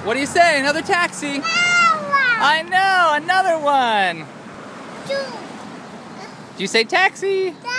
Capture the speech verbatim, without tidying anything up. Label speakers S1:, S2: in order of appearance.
S1: What do you say? Another taxi?
S2: No.
S1: I know, another one.
S2: Two.
S1: Do you say taxi?
S2: Taxi.